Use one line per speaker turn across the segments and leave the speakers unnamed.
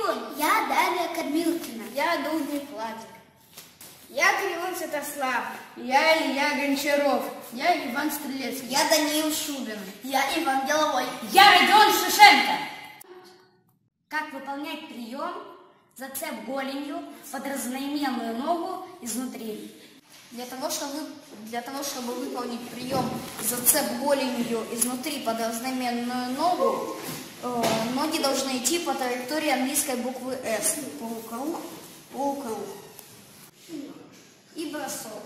Антон.
Я Дарья Кормилкина.
Я Дудник Владик. Я Кривон Святослав.
Я Илья Гончаров. Я Иван Стрелецкий.
Я Даниил Шубин.
Я Иван Деловой.
Я Родион Шишенко.
Как выполнять прием зацеп голенью под разноименную ногу изнутри?
Для того, чтобы выполнить прием зацеп голенью изнутри под разноименную ногу, ноги должны идти по траектории английской буквы S. Полукруг, полукруг. И бросок.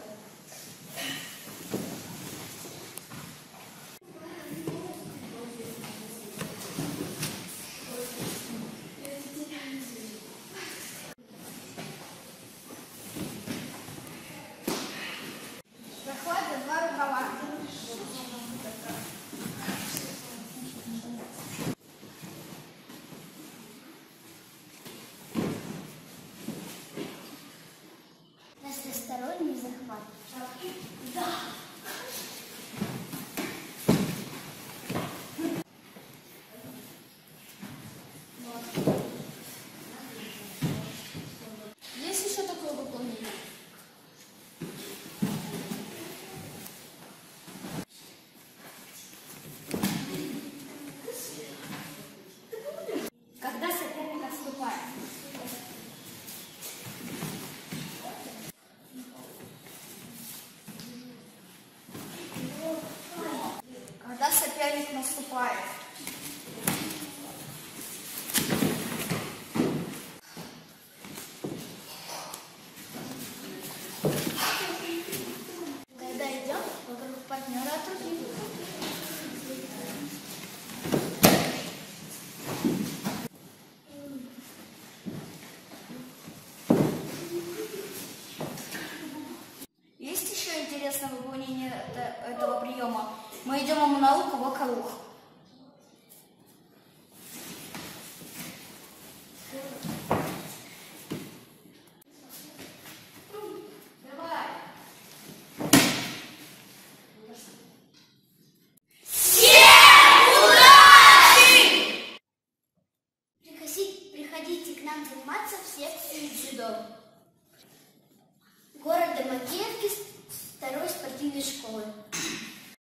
Захват за два рукава.
Разносторонний захват.
Да. Есть еще такое выполнение?
Когда соперник отступает?
Когда соперник наступает. Когда идем вокруг партнера от руки. Есть еще интересное выполнение этого приема. Мы идем ему на руку вокруг. Давай.
Приходите к нам заниматься в секцию дзюдо. Города Макеевки, второй спортивной школы.